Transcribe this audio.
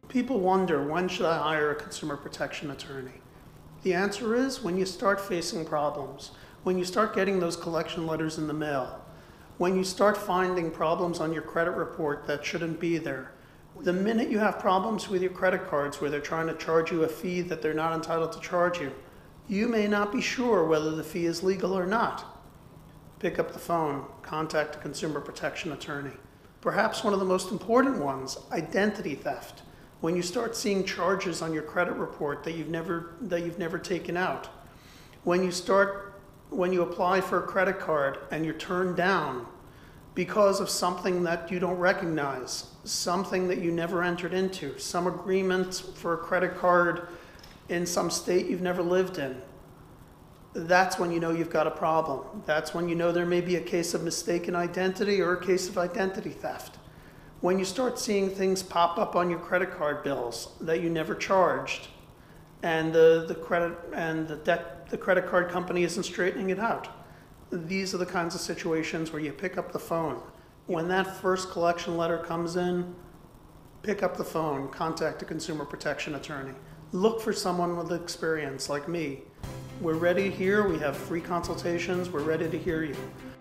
People wonder, when should I hire a consumer protection attorney? The answer is when you start facing problems, when you start getting those collection letters in the mail, when you start finding problems on your credit report that shouldn't be there. The minute you have problems with your credit cards where they're trying to charge you a fee that they're not entitled to charge you, you may not be sure whether the fee is legal or not. Pick up the phone, contact a consumer protection attorney. Perhaps one of the most important ones, identity theft. When you start seeing charges on your credit report that you've never taken out. When you apply for a credit card and you're turned down because of something that you don't recognize, something that you never entered into, some agreement for a credit card in some state you've never lived in. That's when you know you've got a problem. That's when you know there may be a case of mistaken identity or a case of identity theft. When you start seeing things pop up on your credit card bills that you never charged, and the credit card company isn't straightening it out. These are the kinds of situations where you pick up the phone. When that first collection letter comes in, pick up the phone, contact a consumer protection attorney. Look for someone with experience like me. We're ready here, we have free consultations, we're ready to hear you.